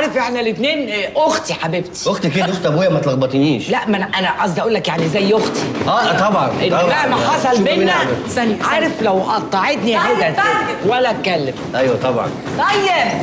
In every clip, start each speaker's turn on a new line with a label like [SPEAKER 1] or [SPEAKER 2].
[SPEAKER 1] عارف احنا الاثنين اختي حبيبتي.
[SPEAKER 2] اختك ايه؟ اخت ابويا، ما تلخبطنيش.
[SPEAKER 1] لا ما انا قصدي اقول لك يعني زي اختي.
[SPEAKER 2] طبعا
[SPEAKER 1] مهما حصل بينا ثانيه، عارف لو قطعتني هدى ولا اتكلم.
[SPEAKER 2] ايوه طبعا.
[SPEAKER 1] طيب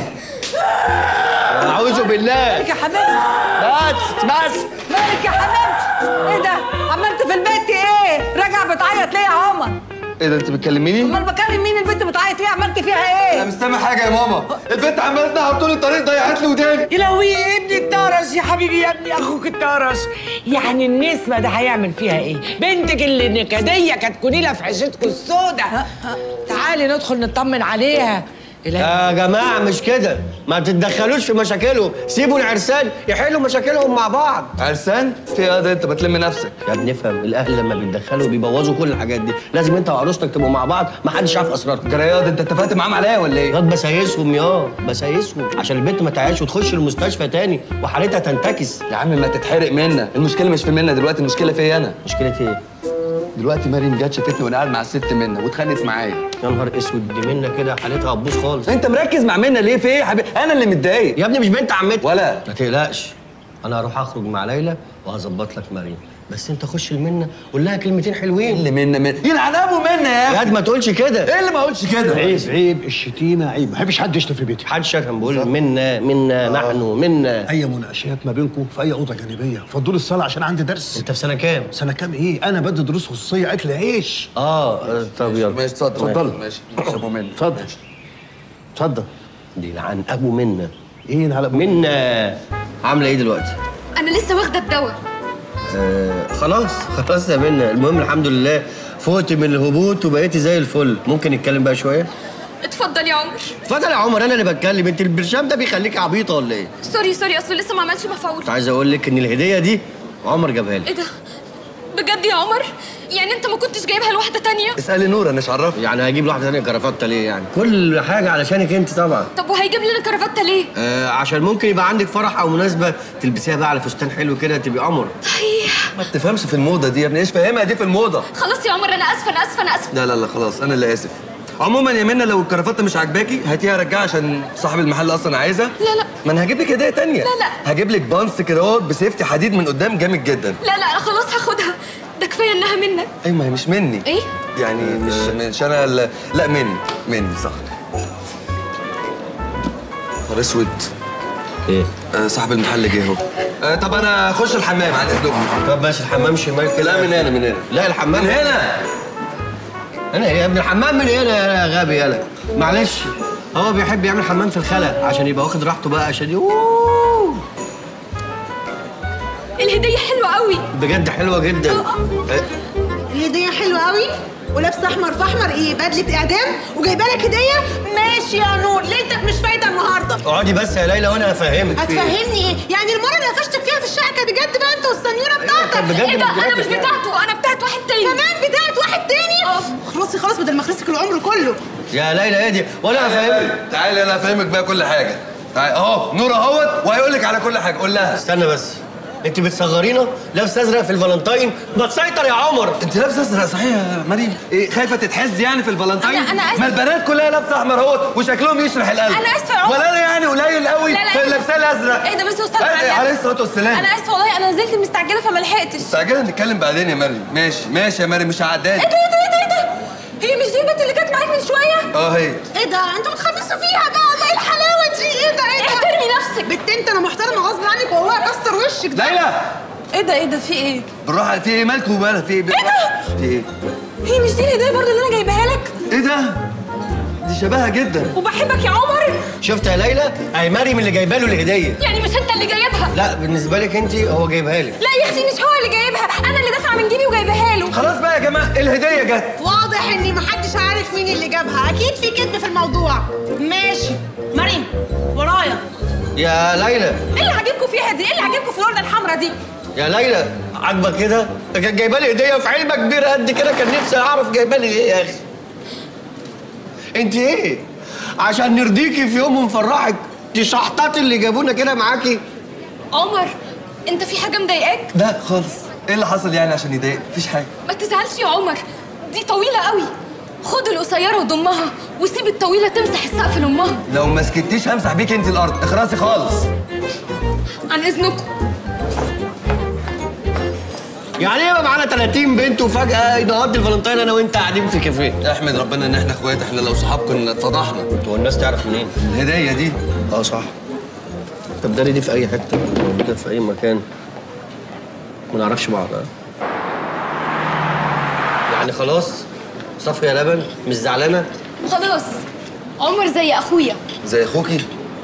[SPEAKER 2] اعوذ بالله.
[SPEAKER 1] مالك يا حبيبتي؟ بس مالك يا حبيبتي؟ ايه ده؟ عملت في البيت ايه؟ راجع بتعيط ليه يا عمر؟
[SPEAKER 3] ايه ده انت بتكلميني؟
[SPEAKER 1] امال بكلم مين؟ البنت بتعيط ليه؟ عملت فيها ايه؟
[SPEAKER 3] انا مش سامع حاجه يا ماما، البنت عماله تنهب طول الطريق، ضيعت لي وداني.
[SPEAKER 1] يا لهوي يا ابني الطرش يا حبيبي، يا ابني اخوك الطرش. يعني النسمه ده هيعمل فيها ايه؟ بنتك اللي نكديه كانت كونيله في عيشتكم السودة. تعالي ندخل نطمن عليها.
[SPEAKER 2] يا جماعه مش كده، ما تتدخلوش في مشاكلهم، سيبوا العرسان يحلوا مشاكلهم مع بعض.
[SPEAKER 3] عرسان؟ في ايه ده؟ انت بتلم نفسك
[SPEAKER 2] يا ابني افهم، الاهل لما بيتدخلوا بيبوظوا كل الحاجات دي، لازم انت وعروستك تبقوا مع بعض، ما حدش عارف اسراركم.
[SPEAKER 3] جرياد انت اتفقت معاهم عليا ولا ايه؟
[SPEAKER 2] ياض بسايسهم بسايسهم عشان البنت ما تعياش وتخش المستشفى تاني وحالتها تنتكس.
[SPEAKER 3] يا عم ما تتحرق منا، المشكله مش في منا دلوقتي، المشكله فيا انا.
[SPEAKER 2] مشكلة ايه؟
[SPEAKER 3] دلوقتي مريم جت شافتني وانا قاعد مع الست منا واتخانقت معايا.
[SPEAKER 2] يا نهار اسود، دي منى كده حالتها هتبوظ خالص.
[SPEAKER 3] انت مركز مع منا ليه؟ في ايه يا حبيبي؟ انا اللي متضايق
[SPEAKER 2] يا ابني مش بنت عمتي.
[SPEAKER 3] ولا
[SPEAKER 2] ما تقلقش، انا هروح اخرج مع ليلى وهظبط لك مريم، بس انت خش لمنى قول لها كلمتين حلوين.
[SPEAKER 3] اللي منا يلعن ابو منا يا
[SPEAKER 2] يا ما تقولش كده.
[SPEAKER 3] ايه اللي ما اقولش كده؟
[SPEAKER 4] عيب الشتيمه عيب، ما بحبش حد يشتم في بيتي.
[SPEAKER 2] حد شتم، بقول منا نحن منا.
[SPEAKER 4] اي مناقشات ما بينكم في اي اوضه جانبيه، فضلوا الصلاه عشان عندي درس.
[SPEAKER 2] انت في سنه كام؟
[SPEAKER 4] سنه كام ايه؟ انا بدي دروس خصوصيه اكل عيش.
[SPEAKER 2] طب يلا
[SPEAKER 3] ماشي اتفضل. ماشي ابو منا
[SPEAKER 4] اتفضل اتفضل.
[SPEAKER 2] دي لعن ابو منا.
[SPEAKER 4] ايه على
[SPEAKER 2] منا عامله ايه دلوقتي؟
[SPEAKER 5] انا لسه واخده الدواء.
[SPEAKER 2] خلاص يا منا، المهم الحمد لله فوقت من الهبوط وبقيتي زي الفل. ممكن نتكلم بقى شويه؟
[SPEAKER 5] اتفضل يا عمر.
[SPEAKER 2] اتفضل يا عمر، انا اللي بتكلم. انت البرشام ده بيخليكي عبيطه ولا ايه؟
[SPEAKER 5] سوري اصل لسه ما عملش مفعول.
[SPEAKER 2] كنت عايز اقول لك ان الهديه دي عمر جابها لي.
[SPEAKER 5] ايه ده؟ بجد يا عمر؟ يعني انت ما كنتش جايبها لواحده تانية؟
[SPEAKER 3] اسالي نور، انا مش عرفني.
[SPEAKER 2] يعني هجيب لواحده ثانيه كرافته ليه؟ يعني كل حاجه علشانك انت طبعا.
[SPEAKER 5] طب وهيجيب لنا كرافته ليه؟
[SPEAKER 2] عشان ممكن يبقى عندك فرح او مناسبه تلبسيها بقى على فستان حلو كده تبقي قمر.
[SPEAKER 5] صحيح.
[SPEAKER 3] ما تفهمش في الموضه دي يا ابني، ايش فاهمها دي في الموضه؟
[SPEAKER 5] خلاص يا عمر انا اسفه.
[SPEAKER 3] لا خلاص انا اللي اسف. عموما يا منى لو الكرافته مش عاجباكي هاتيها رجعها عشان صاحب المحل اصلا عايزها.
[SPEAKER 5] لا
[SPEAKER 3] ما انا هجيب لك هديه تانية.
[SPEAKER 5] لا
[SPEAKER 3] هجيب لك بانس كده اهوت بسيفتي حديد من قدام جامد جدا.
[SPEAKER 5] لا خلاص هاخدها، ده كفايه انها منك.
[SPEAKER 3] ايوه ما هي مش مني.
[SPEAKER 5] ايه؟
[SPEAKER 3] يعني مش انا لا مني صح. نهار اسود.
[SPEAKER 2] ايه؟
[SPEAKER 3] صاحب المحل جه اهو. طب انا اخش الحمام عن اذنكم.
[SPEAKER 2] طب ماشي، الحمام شمال كده.
[SPEAKER 3] لا من هنا.
[SPEAKER 2] لا الحمام
[SPEAKER 3] من هنا.
[SPEAKER 2] انا يا ابن الحمام من هنا يا غبي يالا. معلش هو بيحب يعمل حمام في الخلا عشان يبقى واخد راحته بقى، عشان
[SPEAKER 5] الهديه حلوه قوي
[SPEAKER 2] بجد، حلوه جدا.
[SPEAKER 6] الهديه حلوه قوي ولابسه احمر في احمر. ايه بدله اعدام وجايبه لك هديه؟ ماشي يا نور، ليلتك مش فايده النهارده.
[SPEAKER 2] اقعدي بس يا ليلى وانا هفهمك.
[SPEAKER 6] هتفهمني ايه؟ يعني المره اللي قفشتك فيها في الشقه كانت بجد بقى انت والسنيوره بتاعتك؟
[SPEAKER 2] بجد
[SPEAKER 5] ايه ده؟ انا مش بتاعته، انا بتاعت واحد تاني.
[SPEAKER 6] كمان بتاعت واحد تاني؟ خلاص بدل ما اخلصك العمر كله.
[SPEAKER 2] يا ليلى اهدي وانا هفهمك.
[SPEAKER 3] تعالي انا هفهمك بقى كل حاجه. تعالي اهو نور اهوت وهيقول لك على كل حاجه. قول لها.
[SPEAKER 2] استنى بس، انت بتصغرينا؟ لابس ازرق في الفالنتاين؟ ما تسيطر يا عمر.
[SPEAKER 3] انت لابسه ازرق صحيح يا مريم؟ ايه خايفه تتحز يعني في الفالنتاين؟
[SPEAKER 5] أنا آسفة.
[SPEAKER 3] ما البنات كلها لابسه احمر اهوت وشكلهم يشرح القلب.
[SPEAKER 5] انا اسفه يا عمر.
[SPEAKER 3] ولا انا يعني قليل قوي في لابسه الازرق.
[SPEAKER 5] ايه ده بس يا استاذ؟
[SPEAKER 3] عليه الصلاه والسلام.
[SPEAKER 5] انا اسفه والله، انا نزلت مستعجله فما لحقتش.
[SPEAKER 3] مستعجله نتكلم بعدين يا مريم. ماشي يا مريم مش هعداني.
[SPEAKER 5] ايه ده؟ هي مش دي البنت اللي كانت معاك من شويه؟
[SPEAKER 3] هي.
[SPEAKER 6] ايه ده؟ انتوا بتخمسوا فيها بقى؟ ايه الحلاوه دي؟ ايه ده؟
[SPEAKER 5] احترمي نفسك.
[SPEAKER 6] بنت انت، انا محترمه غصب عنك والله اكسر وشك ده.
[SPEAKER 3] ليلى
[SPEAKER 5] ايه ده في ايه؟
[SPEAKER 3] بالراحه. في ايه مالكوا ومالها؟ في ايه؟
[SPEAKER 5] ده؟
[SPEAKER 3] في ايه؟
[SPEAKER 5] هي مش دي الهديه برضه اللي انا جايباها لك؟
[SPEAKER 3] ايه ده؟ دي شبهها جدا.
[SPEAKER 5] وبحبك يا عمر.
[SPEAKER 2] شفت يا ليلى؟ اهي مريم اللي جايبه له الهديه.
[SPEAKER 5] يعني مش انت اللي جايبها؟
[SPEAKER 2] لا بالنسبه لك انت هو جايبها لك.
[SPEAKER 5] لا يا اختي مش هو اللي جايبها، انا اللي دافعه من جيبي وجايباها له.
[SPEAKER 3] خلاص بقى يا جماعه الهديه جت.
[SPEAKER 6] واضح ان محدش عارف مين اللي جابها، اكيد في كذب في الموضوع. ماشي مريم ورايا.
[SPEAKER 2] يا ليلى
[SPEAKER 5] ايه اللي عاجبكم فيها دي؟ ايه اللي عاجبكم في الورده الحمراء دي؟
[SPEAKER 2] يا ليلى عاجبك كده؟ ده كانت جايبه لي هديه في علبه كبيره قد كده، كان نفسي اعرف جايبه لي ايه يا اخي. انت ايه؟ عشان نرضيكي في يوم ونفرحك تشحططي اللي جابونا كده معاكي؟
[SPEAKER 5] عمر انت في حاجه مضايقاك؟
[SPEAKER 3] لا خالص. ايه اللي حصل يعني عشان يضايق؟ مفيش حاجه.
[SPEAKER 5] ما تزعلش يا عمر، دي طويله قوي. خد القصيره وضمها وسيب الطويله تمسح السقف لامها.
[SPEAKER 3] لو ما سكتيش همسح بيك انت الارض، اخرسي خالص.
[SPEAKER 5] عن اذنكم.
[SPEAKER 2] يعني ايه معانا 30 بنت وفجاه نقضي الفالنتين انا وانت قاعدين في كافيه؟
[SPEAKER 3] احمد ربنا ان احنا اخوات، احنا لو صحاب كنا اتفضحنا.
[SPEAKER 2] هو الناس تعرف منين؟
[SPEAKER 3] الهديه دي
[SPEAKER 2] صح. طب داري دي في اي حته موجوده في اي مكان ما نعرفش بعض. يعني خلاص صفي يا لبن مش زعلانه؟
[SPEAKER 5] خلاص عمر زي اخويا.
[SPEAKER 3] زي اخوكي؟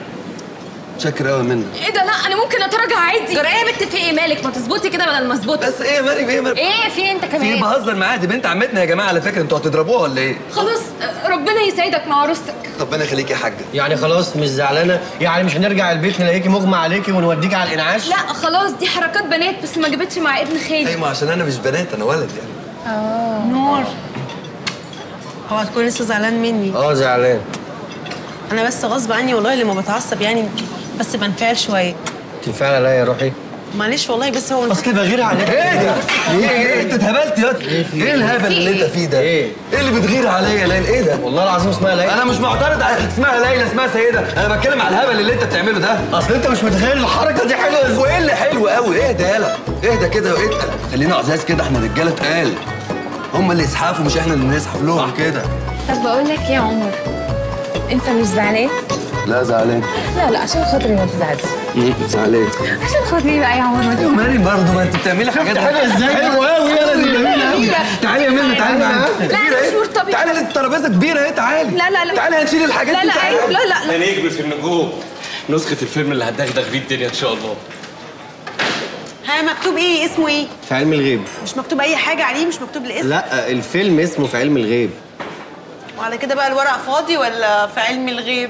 [SPEAKER 3] شاكر قوي منك.
[SPEAKER 5] ايه ده؟ لا انا ممكن اتراجع عادي. جرى ايه يا بنت؟ في ايه مالك؟ ما تظبطي كده بدل ما اظبطي.
[SPEAKER 3] بس ايه يا مريم؟
[SPEAKER 5] ايه في انت كمان؟
[SPEAKER 3] في بهزر معاها، دي بنت عمتنا يا جماعه على فكره، انتوا هتضربوها ولا ايه؟
[SPEAKER 5] خلاص ربنا يسعدك مع عروستك.
[SPEAKER 3] ربنا يخليكي يا حاجه.
[SPEAKER 2] يعني خلاص مش زعلانه؟ يعني مش هنرجع البيت نلاقيكي مغمى عليكي ونوديكي على الانعاش؟
[SPEAKER 5] لا خلاص دي حركات بنات بس ما جابتش مع ابن خالي.
[SPEAKER 3] ايوه عشان انا مش بنات، انا ولد يعني.
[SPEAKER 6] نور هو هتكون لسه زعلان مني؟
[SPEAKER 2] زعلان.
[SPEAKER 6] انا بس غصب عني والله لما بتعصب يعني بس بنفعل شويه.
[SPEAKER 2] تنفعل عليا يا روحي؟
[SPEAKER 6] معلش والله بس هو
[SPEAKER 2] اصل بغير عليك.
[SPEAKER 3] ايه ده؟ ايه انت اتهبلت يا ايه الهبل اللي انت فيه ده؟ ايه اللي بتغير عليا ليلى؟ ايه ده؟
[SPEAKER 2] والله العظيم اسمها ليلى.
[SPEAKER 3] انا مش معترض على اسمها ليلى اسمها سيده، انا بتكلم على الهبل اللي انت بتعمله ده.
[SPEAKER 2] اصل انت مش متخيل الحركه دي حلوه ازاي.
[SPEAKER 3] وايه اللي حلو قوي؟ اهدى يالا اهدى كده واتقل، خلينا عزاز كده، احنا رجاله تقال، هم اللي يزحفوا مش احنا اللي نزحف لهم كده.
[SPEAKER 5] طب بقول لك ايه يا عمر، انت مش زعلان؟
[SPEAKER 3] لا زعلان.
[SPEAKER 5] لا عشان خاطري ما تزعلش.
[SPEAKER 3] زعلان
[SPEAKER 5] عشان خاطري بقى يا عمر ما
[SPEAKER 3] يا مريم برضه، ما انت بتعملي حاجات
[SPEAKER 2] حلوه ازاي؟ حلوه قوي يالا، دي جميله قوي.
[SPEAKER 3] تعالي يا منى، تعالي معايا.
[SPEAKER 5] لا انا شهور طبيعي.
[SPEAKER 3] تعالي الترابيزه كبيره اهي، تعالي.
[SPEAKER 5] لا
[SPEAKER 3] تعالي هنشيل الحاجات دي.
[SPEAKER 5] لا عيب. لا
[SPEAKER 7] هنجم في النجوم، نسخة الفيلم اللي هتدغدغ بيه الدنيا إن شاء الله.
[SPEAKER 6] ها مكتوب ايه؟ اسمه ايه؟
[SPEAKER 2] في علم الغيب.
[SPEAKER 6] مش مكتوب اي حاجه عليه؟ مش مكتوب الاسم؟
[SPEAKER 2] لا الفيلم اسمه في علم الغيب.
[SPEAKER 6] وعلى كده بقى الورق فاضي ولا في علم الغيب؟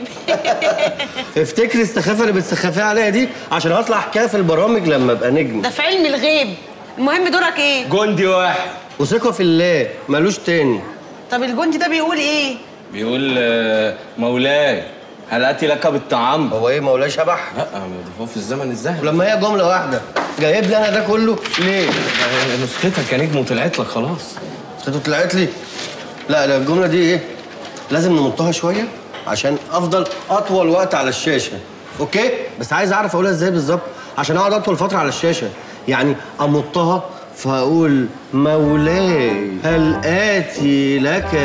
[SPEAKER 2] افتكري السخافه اللي بتسخفيها عليا دي عشان هطلع احكيها في البرامج لما ابقى نجم.
[SPEAKER 6] ده في علم الغيب. المهم دورك ايه؟
[SPEAKER 7] جندي واحد
[SPEAKER 2] وثقه في الله ملوش تاني.
[SPEAKER 6] طب الجندي ده بيقول ايه؟
[SPEAKER 7] بيقول مولاي هل اتي لك بالطعام؟
[SPEAKER 2] هو ايه مولاي شبح؟
[SPEAKER 7] لا هو في الزمن الذهبي.
[SPEAKER 2] ولما هي جمله واحده جايب لي انا ده كله ليه؟
[SPEAKER 7] نسختك يا نجم وطلعت لك خلاص.
[SPEAKER 2] نسخته طلعت لي؟ لا الجمله دي ايه؟ لازم نمطها شويه عشان افضل اطول وقت على الشاشه. اوكي؟ بس عايز اعرف اقولها ازاي بالظبط عشان اقعد اطول فتره على الشاشه. يعني امطها فاقول مولاي هل اتي لك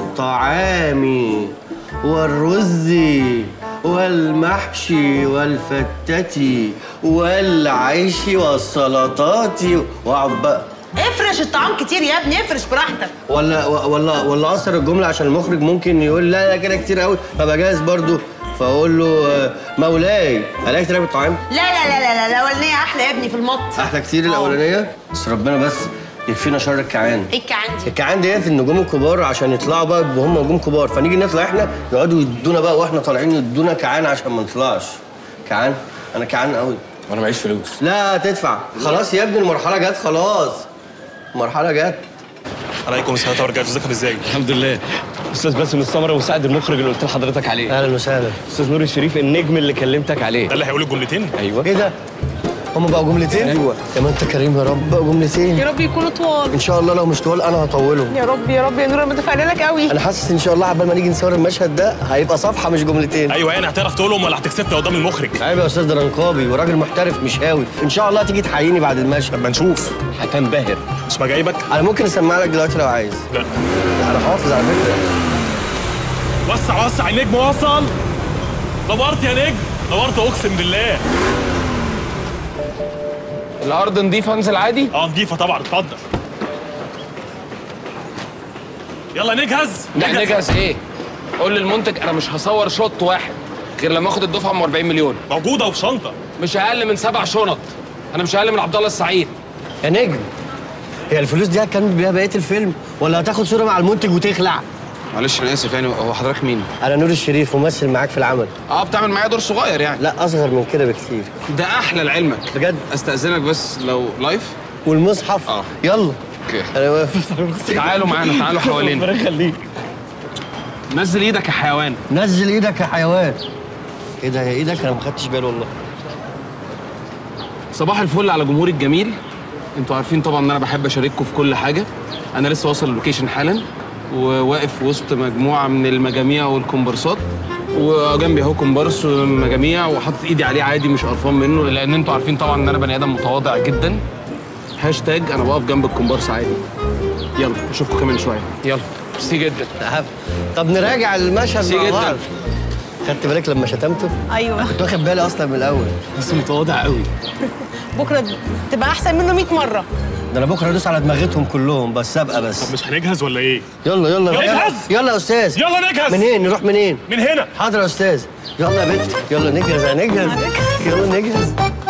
[SPEAKER 2] بالطعام والرز والمحشي والفتة والعيش والسلطات واقعد بقى.
[SPEAKER 6] افرش الطعام كتير يا ابني، افرش براحتك.
[SPEAKER 2] ولا اقصر الجمله عشان المخرج ممكن يقول لا كده كتير قوي فابقى جاهز برضه فاقول له مولاي الاقي تراك الطعام.
[SPEAKER 6] لا الاولانيه احلى يا ابني في المط.
[SPEAKER 2] احلى كتير الاولانيه. بس ربنا بس يكفينا شر الكعان.
[SPEAKER 6] ايه الكعان دي؟
[SPEAKER 2] الكعان ديت النجوم الكبار عشان يطلعوا بقى وهم نجوم كبار فنيجي نطلع احنا يقعدوا يدونا بقى واحنا طالعين يدونا كعان عشان ما نطلعش. كعان؟ انا كعان قوي.
[SPEAKER 7] وانا معيش فلوس.
[SPEAKER 2] لا تدفع. خلاص يا ابني المرحله جت خلاص. المرحله جت.
[SPEAKER 8] عليكم السلام ورحمه الله. ازيك ازاي؟
[SPEAKER 7] الحمد لله. استاذ باسم السمره مساعد المخرج اللي قلت لحضرتك عليه.
[SPEAKER 2] اهلا وسهلا.
[SPEAKER 7] استاذ نور الشريف النجم اللي كلمتك عليه.
[SPEAKER 8] ده اللي هيقول الجملتين؟
[SPEAKER 7] ايوه.
[SPEAKER 2] ايه ده؟ هم بقوا جملتين؟
[SPEAKER 7] ايوه.
[SPEAKER 2] يا ما انت كريم يا رب بقوا جملتين.
[SPEAKER 6] يا رب يكونوا طوال.
[SPEAKER 2] ان شاء الله لو مش طوال انا هطولهم.
[SPEAKER 6] يا رب يا نور، انا متفائله لك قوي.
[SPEAKER 2] انا حاسس ان شاء الله عبال ما نيجي نصور المشهد ده هيبقى صفحه مش جملتين.
[SPEAKER 8] ايوه يعني هتعرف تقولهم ولا هتكسفنا قدام المخرج؟
[SPEAKER 2] عيب يا استاذ، ده رنقابي وراجل محترف مش هاوي. ان شاء الله تيجي تحييني بعد المشهد.
[SPEAKER 8] لما نشوف.
[SPEAKER 7] هتنبهر.
[SPEAKER 8] مش ما جايبك؟
[SPEAKER 2] انا ممكن اسمع لك دلوقتي لو عايز.
[SPEAKER 8] لا
[SPEAKER 2] انا حافظ على فكره.
[SPEAKER 8] وسع النجم وصل. نورت يا نجم، نورت اقسم بالله.
[SPEAKER 9] الارض نضيفه انزل عادي؟
[SPEAKER 8] نضيفه طبعا، اتفضل. يلا نجهز.
[SPEAKER 9] نجهز ايه؟ قول للمنتج انا مش هصور شوط واحد غير لما اخد الدفعه ام 40 مليون.
[SPEAKER 8] موجوده وفي شنطه.
[SPEAKER 9] مش اقل من 7 شنط. انا مش اقل من عبد الله السعيد.
[SPEAKER 2] يا نجم هي الفلوس دي هتكمل بيها بقيه الفيلم ولا هتاخد صوره مع المنتج وتخلع؟
[SPEAKER 9] معلش انا اسف يعني، هو حضرتك مين؟
[SPEAKER 2] انا نور الشريف ممثل معاك في العمل.
[SPEAKER 9] بتعمل معايا دور صغير يعني؟
[SPEAKER 2] لا اصغر من كده بكتير.
[SPEAKER 9] ده احلى لعلمك.
[SPEAKER 2] بجد؟
[SPEAKER 9] استاذنك بس لو لايف.
[SPEAKER 2] والمصحف؟ يلا.
[SPEAKER 9] اوكي.
[SPEAKER 2] انا واقف.
[SPEAKER 9] تعالوا معانا، تعالوا حوالينا.
[SPEAKER 8] ربنا يخليك.
[SPEAKER 9] نزل ايدك يا حيوان.
[SPEAKER 2] نزل ايدك يا حيوان. ايه ده؟ يا ايدك انا ما خدتش بالي والله.
[SPEAKER 9] صباح الفل على جمهوري الجميل. انتوا عارفين طبعا ان انا بحب اشارككم في كل حاجه. انا لسه واصل اللوكيشن حالا. وواقف وسط مجموعه من المجاميع والكومبارسات، وجنبي اهو كومبارس مجاميع وحاطط ايدي عليه عادي مش قرفان منه، لان انتوا عارفين طبعا ان انا بني ادم متواضع جدا. هاشتاج انا بقف جنب الكومبارس عادي. يلا اشوفكم كمان شويه. يلا ميرسي جدا.
[SPEAKER 2] طب نراجع المشهد مع بعض. خدت بالك لما شتمته؟
[SPEAKER 6] ايوه
[SPEAKER 2] كنت واخد بالي اصلا من الاول.
[SPEAKER 9] بس متواضع قوي.
[SPEAKER 6] بكره تبقى احسن منه 100 مره.
[SPEAKER 2] ده انا بكره ادوس على دماغتهم كلهم بس ابقى بس.
[SPEAKER 8] طب مش هنجهز ولا ايه؟
[SPEAKER 2] يلا يلا
[SPEAKER 8] نجهز.
[SPEAKER 2] يلا يا استاذ.
[SPEAKER 8] يلا نجهز.
[SPEAKER 2] منين نروح منين؟
[SPEAKER 8] من هنا.
[SPEAKER 2] حاضر يا استاذ. يلا يا بنت يلا نجهز هنجهز. يلا نجهز.